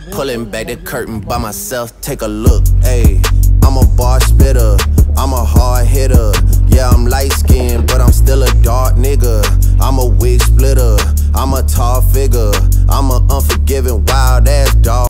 Pulling back the curtain by myself, take a look. Ayy, I'm a bar spitter, I'm a hard hitter. Yeah, I'm light skinned, but I'm still a dark nigga. I'm a wig splitter, I'm a tall figure. I'm a unforgiving, wild ass dog.